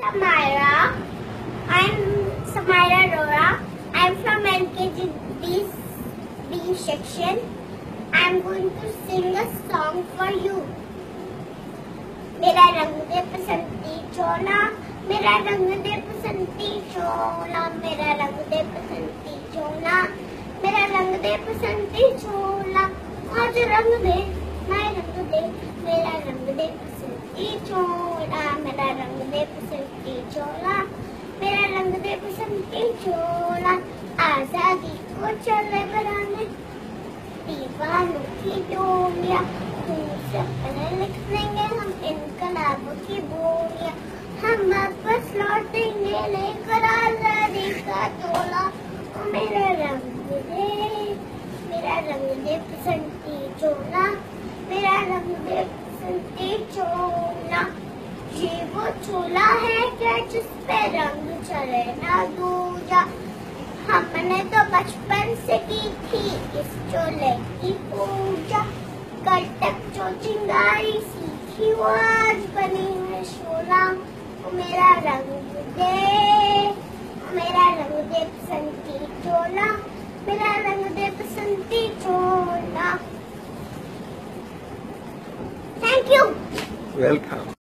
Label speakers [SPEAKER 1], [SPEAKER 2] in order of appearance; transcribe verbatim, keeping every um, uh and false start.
[SPEAKER 1] Samira. I'm Samira Rora. I'm from L K G B, B section. I'm going to sing a song for you. मेरा रंग दे बसंती चोला, मेरा रंग दे बसंती चोला, मेरा रंग दे बसंती चोला, मेरा रंग दे बसंती चोला, आज रंग दे, मैं रंग दे, मेरा रंग दे बसंती चोला, मेरा रंग दे बसंती चोला, मेरा रंग दे बसंती चोला, आजादी को चले बनाने दीवानों की डोलियां, सपने लिख देंगे हम इनकलाबों की बोलियां, हम वापस लौटेंगे लेकर आजादी का तोला। मेरा रंग दे, मेरा रंग दे बसंती चोला, मेरा रंग दे बसंती चोला। ये वो चोला है क्या जिस पे रंग चले ना दूजा, हमने तो बचपन से की थी इस चोले की पूजा, कल तक जो चिंगारी सीखी वो आज बनी है शोला। मेरा रंग दे, मेरा रंग दे बसंती चोला, मेरा रंग दे बसंती चोला। Thank you.
[SPEAKER 2] वेलकम।